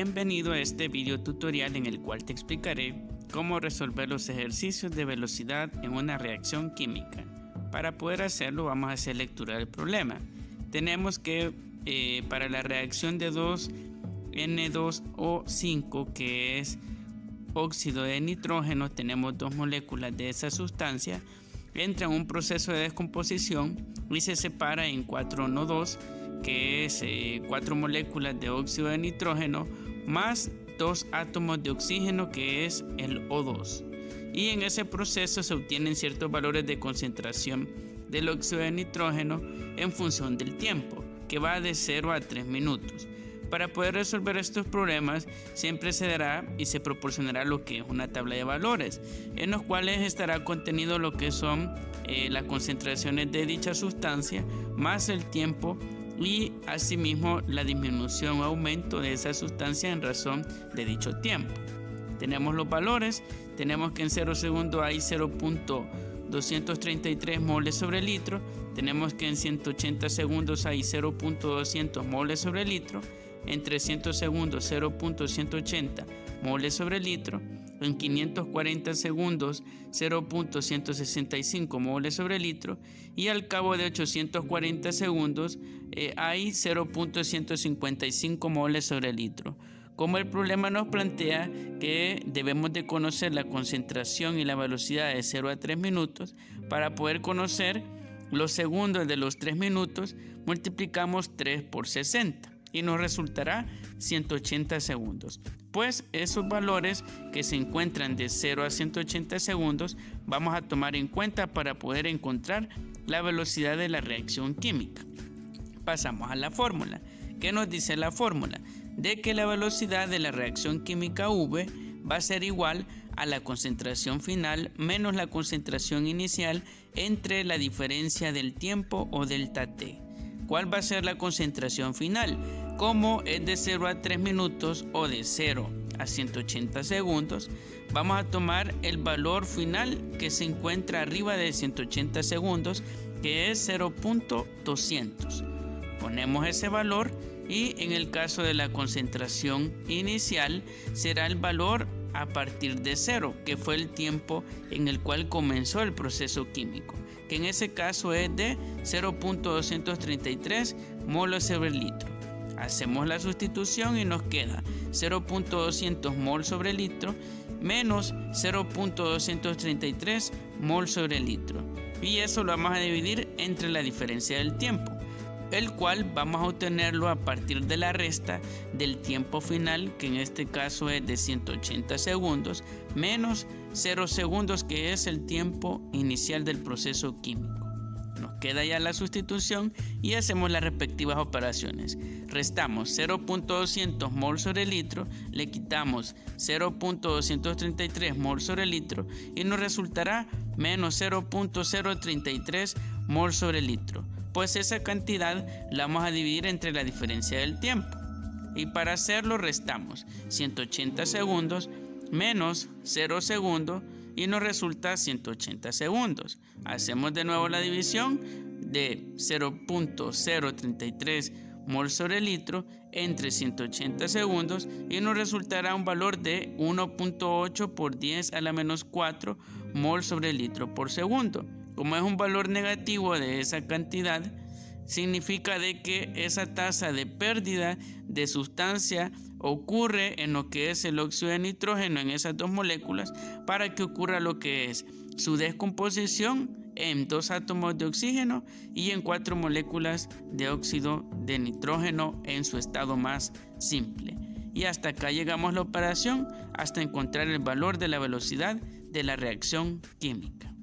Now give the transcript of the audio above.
Bienvenido a este video tutorial en el cual te explicaré cómo resolver los ejercicios de velocidad en una reacción química. Para poder hacerlo vamos a hacer lectura del problema. Tenemos que para la reacción de 2N2O5, que es óxido de nitrógeno, tenemos dos moléculas de esa sustancia, entra en un proceso de descomposición y se separa en 4NO2, que es 4 moléculas de óxido de nitrógeno más 2 átomos de oxígeno, que es el O2. Y en ese proceso se obtienen ciertos valores de concentración del óxido de nitrógeno en función del tiempo, que va de 0 a 3 minutos. Para poder resolver estos problemas siempre se dará y se proporcionará lo que es una tabla de valores, en los cuales estará contenido lo que son las concentraciones de dicha sustancia más el tiempo y asimismo la disminución o aumento de esa sustancia en razón de dicho tiempo. Tenemos los valores, tenemos que en 0 segundos hay 0.233 moles sobre litro, tenemos que en 180 segundos hay 0.200 moles sobre litro, en 300 segundos 0.180 moles sobre litro, en 540 segundos 0.165 moles sobre litro y al cabo de 840 segundos hay 0.155 moles sobre litro. Como el problema nos plantea que debemos de conocer la concentración y la velocidad de 0 a 3 minutos, para poder conocer los segundos de los 3 minutos multiplicamos 3 por 60. Y nos resultará 180 segundos. Pues esos valores que se encuentran de 0 a 180 segundos vamos a tomar en cuenta para poder encontrar la velocidad de la reacción química. Pasamos a la fórmula. ¿Qué nos dice la fórmula? De que la velocidad de la reacción química V va a ser igual a la concentración final menos la concentración inicial entre la diferencia del tiempo o delta T. ¿Cuál va a ser la concentración final? Como es de 0 a 3 minutos o de 0 a 180 segundos, vamos a tomar el valor final que se encuentra arriba de 180 segundos, que es 0.200. Ponemos ese valor y en el caso de la concentración inicial será el valor a partir de 0, que fue el tiempo en el cual comenzó el proceso químico, que en ese caso es de 0.233 moles sobre litro. Hacemos la sustitución y nos queda 0.200 mol sobre litro menos 0.233 mol sobre litro. Y eso lo vamos a dividir entre la diferencia del tiempo, el cual vamos a obtenerlo a partir de la resta del tiempo final, que en este caso es de 180 segundos, menos 0 segundos, que es el tiempo inicial del proceso químico. Nos queda ya la sustitución y hacemos las respectivas operaciones. Restamos 0.200 mol sobre litro, le quitamos 0.233 mol sobre litro y nos resultará menos 0.033 mol sobre litro. Pues esa cantidad la vamos a dividir entre la diferencia del tiempo. Y para hacerlo restamos 180 segundos menos 0 segundos y nos resulta 180 segundos. Hacemos de nuevo la división de 0.033 mol sobre litro entre 180 segundos y nos resultará un valor de 1.8 por 10 a la menos 4 mol sobre litro por segundo. Como es un valor negativo de esa cantidad, significa de que esa tasa de pérdida de sustancia ocurre en lo que es el óxido de nitrógeno en esas dos moléculas, para que ocurra lo que es su descomposición en 2 átomos de oxígeno y en 4 moléculas de óxido de nitrógeno en su estado más simple. Y hasta acá llegamos la operación, hasta encontrar el valor de la velocidad de la reacción química.